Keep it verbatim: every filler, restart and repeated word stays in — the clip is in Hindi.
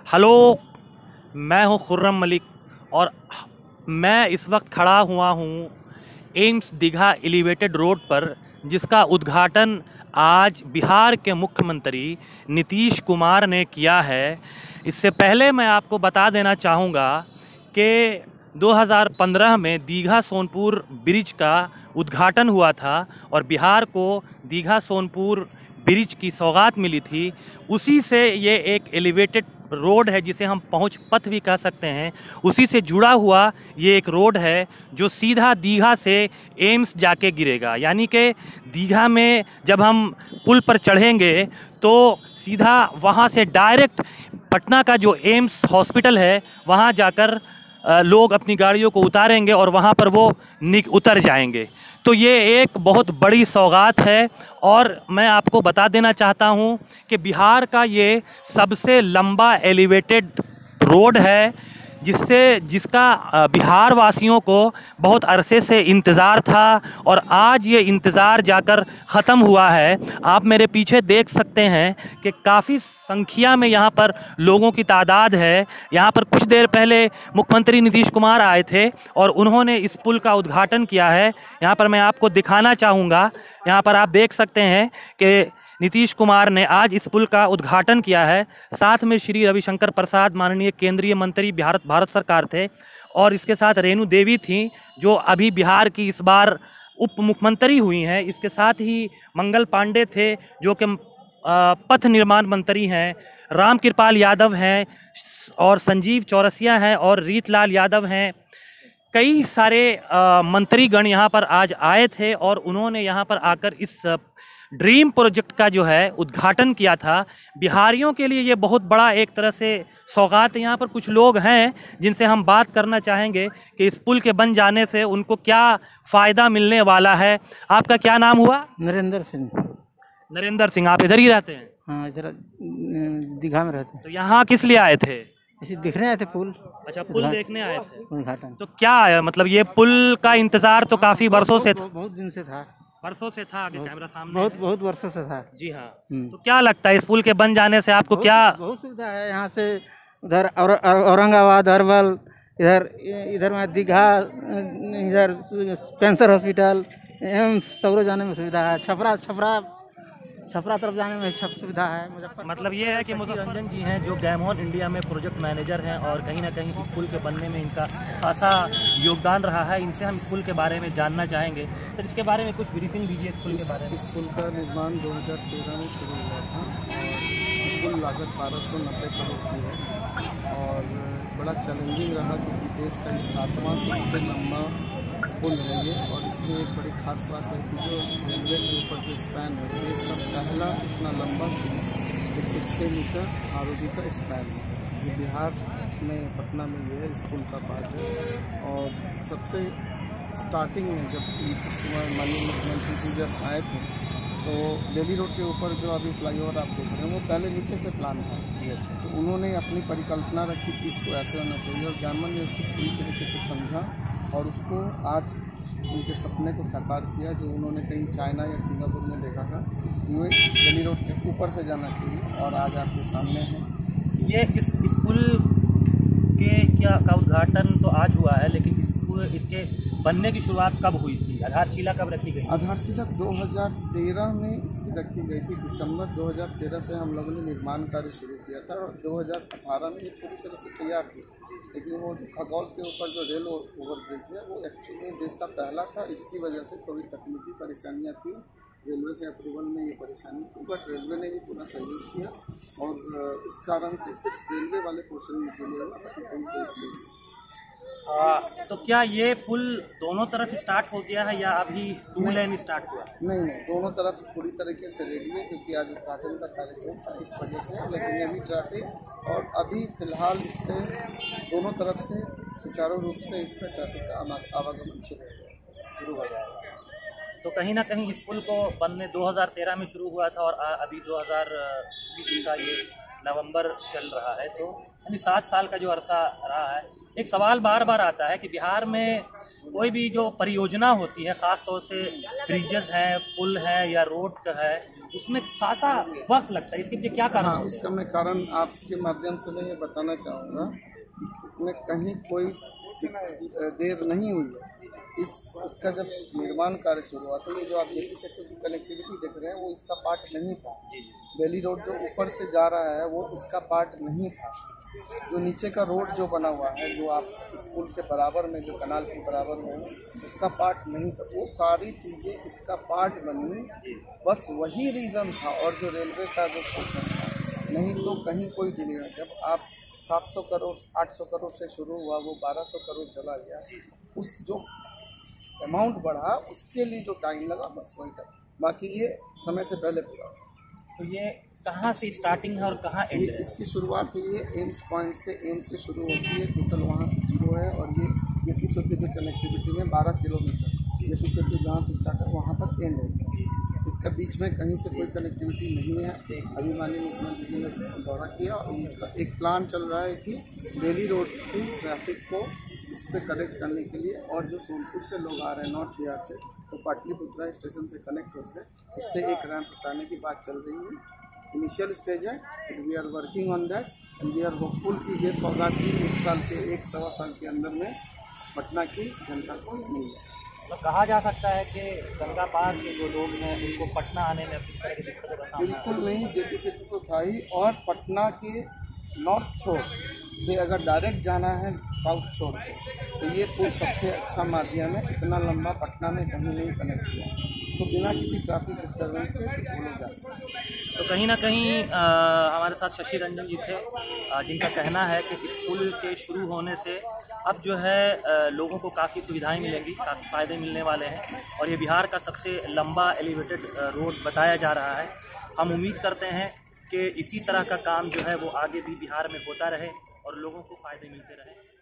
हेलो, मैं हूं खुर्रम मलिक और मैं इस वक्त खड़ा हुआ हूं एम्स दीघा एलिवेटेड रोड पर, जिसका उद्घाटन आज बिहार के मुख्यमंत्री नीतीश कुमार ने किया है। इससे पहले मैं आपको बता देना चाहूँगा कि दो हज़ार पंद्रह में दीघा सोनपुर ब्रिज का उद्घाटन हुआ था और बिहार को दीघा सोनपुर ब्रिज की सौगात मिली थी। उसी से ये एक एलिवेटेड रोड है, जिसे हम पहुंच पथ भी कह सकते हैं, उसी से जुड़ा हुआ ये एक रोड है जो सीधा दीघा से एम्स जाके गिरेगा। यानी कि दीघा में जब हम पुल पर चढ़ेंगे तो सीधा वहाँ से डायरेक्ट पटना का जो एम्स हॉस्पिटल है वहाँ जाकर लोग अपनी गाड़ियों को उतारेंगे और वहाँ पर वो निक उतर जाएंगे। तो ये एक बहुत बड़ी सौगात है और मैं आपको बता देना चाहता हूँ कि बिहार का ये सबसे लंबा एलिवेटेड रोड है, जिससे जिसका बिहार वासियों को बहुत अरसे से इंतज़ार था और आज ये इंतज़ार जाकर ख़त्म हुआ है। आप मेरे पीछे देख सकते हैं कि काफ़ी संख्या में यहाँ पर लोगों की तादाद है। यहाँ पर कुछ देर पहले मुख्यमंत्री नीतीश कुमार आए थे और उन्होंने इस पुल का उद्घाटन किया है। यहाँ पर मैं आपको दिखाना चाहूँगा, यहाँ पर आप देख सकते हैं कि नीतीश कुमार ने आज इस पुल का उद्घाटन किया है। साथ में श्री रविशंकर प्रसाद, माननीय केंद्रीय मंत्री भारत भारत सरकार थे, और इसके साथ रेणु देवी थी जो अभी बिहार की इस बार उप मुख्यमंत्री हुई हैं। इसके साथ ही मंगल पांडे थे जो कि पथ निर्माण मंत्री हैं, राम कृपाल यादव हैं और संजीव चौरसिया हैं और रीतलाल यादव हैं। कई सारे मंत्रीगण यहाँ पर आज आए थे और उन्होंने यहाँ पर आकर इस ड्रीम प्रोजेक्ट का जो है उद्घाटन किया था। बिहारियों के लिए ये बहुत बड़ा एक तरह से सौगात है। यहाँ पर कुछ लोग हैं जिनसे हम बात करना चाहेंगे कि इस पुल के बन जाने से उनको क्या फ़ायदा मिलने वाला है। आपका क्या नाम हुआ? नरेंद्र सिंह। नरेंद्र सिंह, आप इधर ही रहते हैं? हाँ, इधर दीघा में रहते हैं। तो यहाँ किस लिए आए थे? ऐसे दिखने आए थे पुल। अच्छा, पुल देखने आए थे। उद्घाटन तो क्या है, मतलब ये पुल का इंतज़ार तो काफ़ी वर्षों से था? बहुत दिन से था। वर्षों से था। आगे कैमरा सामने। बहुत बहुत वर्षों से था। जी हाँ। तो क्या लगता है इस पुल के बन जाने से आपको क्या? बहुत सुविधा है यहाँ से उधर औरंगाबाद, अरवल, इधर इधर में दीघा, इधर कैंसर हॉस्पिटल, एम्स सौरो जाने में सुविधा है। छपरा छपरा छपरा तरफ जाने में सब सुविधा है। मतलब ये है कि रंजन जी हैं जो गैमोन इंडिया में प्रोजेक्ट मैनेजर हैं और कहीं ना कहीं इस पुल के बनने में इनका खासा योगदान रहा है। इनसे हम इस पुल के बारे में जानना चाहेंगे। तो इसके बारे में कुछ ब्रीफिंग दीजिए इस पुल के बारे में। इस पुल का निर्माण दो हज़ार तेरह में शुरू हुआ था और इसकी कुल लागत बारह सौ नब्बे करोड़ की है और बड़ा चैलेंजिंग रहा क्योंकि देश का ये सातवां सबसे लंबा पुल है ये। और इसमें एक बड़ी खास बात है कि जो रेलवे के ऊपर जो स्पैन है, देश का पहला इतना लंबा एक सौ छः मीटर आर ओ डी का स्पैन है, जो बिहार में पटना में ये है। इस पुल का बात है और सबसे स्टार्टिंग में जब नीतीश कुमार माननीय मुख्यमंत्री जी जब आए थे तो दिल्ली रोड के ऊपर जो अभी फ्लाईओवर आप देख रहे हैं वो पहले नीचे से प्लान था। तो उन्होंने अपनी परिकल्पना रखी कि इसको ऐसे होना चाहिए और गैमन ने उसको पूरी तरीके से समझा और उसको आज उनके सपने को साकार किया जो उन्होंने कहीं चाइना या सिंगापुर में देखा था। ये दिल्ली रोड के ऊपर से जाना चाहिए और आज आपके सामने है। ये इस इस पुल के क्या का उद्घाटन तो आज हुआ है, लेकिन इस इसके बनने की शुरुआत कब हुई थी? आधारशिला कब रखी गई? आधारशिला दो हज़ार तेरह में इसकी रखी गई थी। दिसंबर दो हज़ार तेरह से हम लोगों ने निर्माण कार्य शुरू किया था और दो हज़ार अठारह में ये पूरी तरह से तैयार थी। लेकिन वो जो खगौल के ऊपर जो रेल ओवर ब्रिज है वो एक्चुअली देश का पहला था। इसकी वजह से थोड़ी तकनीकी परेशानियाँ थी, रेलवे से अप्रूवल में ये परेशानी थी, बट रेलवे ने भी पूरा सहयोग किया और उस कारण से सिर्फ रेलवे वाले पोर्शन में के लिए बाकी कहीं कोई आ, तो क्या ये पुल दोनों तरफ स्टार्ट हो गया है या अभी टू लेन स्टार्ट हुआ? नहीं नहीं, दोनों तरफ पूरी तरीके से रेडी है क्योंकि आज उद्घाटन का कार्यक्रम था इस वजह से। लेकिन अभी ट्रैफिक और अभी फ़िलहाल इस पर दोनों तरफ से सुचारू रूप से इस पर ट्रैफिक का आवागमन शुरू हो जाएगा। तो कहीं ना कहीं इस पुल को बनने दो हज़ार तेरह में शुरू हुआ था और अभी दो हज़ार बीस का ये नवंबर चल रहा है, तो यानी सात साल का जो अरसा रहा है। एक सवाल बार बार आता है कि बिहार में कोई भी जो परियोजना होती है, ख़ास तौर से ब्रिजेस है, पुल है या रोड का है, उसमें खासा वक्त लगता है, इसके पीछे क्या कारण हाँ, है? उसका मैं कारण आपके माध्यम से मैं ये बताना चाहूँगा कि इसमें कहीं कोई देर नहीं हुई है। इस इसका जब निर्माण कार्य शुरू हुआ था, ये जो आप जेपी सेक्टर की कनेक्टिविटी देख रहे हैं वो इसका पार्ट नहीं था। बेली रोड जो ऊपर से जा रहा है वो इसका पार्ट नहीं था। जो नीचे का रोड जो बना हुआ है, जो आप इस पुल के बराबर में, जो कनाल के बराबर में है, उसका पार्ट नहीं था। वो सारी चीज़ें इसका पार्ट बनी, बस वही रीज़न था। और जो रेलवे का जो फोकस था, नहीं तो कहीं कोई डिले नहीं। जब आप सात सौ करोड़ आठ सौ करोड़ से शुरू हुआ, वो बारह सौ करोड़ चला गया, उस जो अमाउंट बढ़ा उसके लिए जो टाइम लगा, बस वही टाइम, बाकी ये समय से पहले पूरा। तो ये कहाँ से स्टार्टिंग है और कहाँ एंड ये है? इसकी शुरुआत हुई है एम्स पॉइंट से। एम्स से शुरू होती है, टोटल वहाँ से जीरो है। और ये जेपी सेतु की कनेक्टिविटी में बारह किलोमीटर, जेपी सेतु जहाँ से स्टार्ट है वहाँ तक एंड होता है। इसका बीच में कहीं से कोई कनेक्टिविटी नहीं है। अभी माननीय मुख्यमंत्री जी ने दौरा किया और उनका एक प्लान चल रहा है कि बेली रोड की ट्रैफिक को इस पर कनेक्ट करने के लिए, और जो सोनपुर से लोग आ रहे हैं नॉर्थ बिहार से, तो पाटलिपुत्रा स्टेशन से कनेक्ट होते हैं, उससे एक रैंप हटाने की बात चल रही है। इनिशियल स्टेज है, we are working on that and we are hopeful कि ये सौगात की एक साल के एक सवा साल के अंदर में पटना की जनता को मिल जाए। तो कहा जा सकता है कि गंगा पार के जो लोग हैं उनको पटना आने में किस तरह की दिक्कतों का सामना है? बिल्कुल नहीं, जेपी सेतु तो था ही। और पटना के नॉर्थ छोर से अगर डायरेक्ट जाना है साउथ छोर को, तो ये पुल सबसे अच्छा माध्यम है। इतना लंबा पटना में कहीं नहीं कनेक्ट किया, तो बिना किसी ट्रैफिक डिस्टर्बेंस के पुल जा सकते हैं। तो कहीं ना कहीं आ, हमारे साथ शशि रंजन जी थे, आ, जिनका कहना है कि इस पुल के शुरू होने से अब जो है आ, लोगों को काफ़ी सुविधाएं मिलेंगी, काफ़ी फ़ायदे मिलने वाले हैं। और ये बिहार का सबसे लंबा एलिवेटेड रोड बताया जा रहा है। हम उम्मीद करते हैं कि इसी तरह का काम जो है वो आगे भी बिहार में होता रहे और लोगों को फ़ायदे मिलते रहें।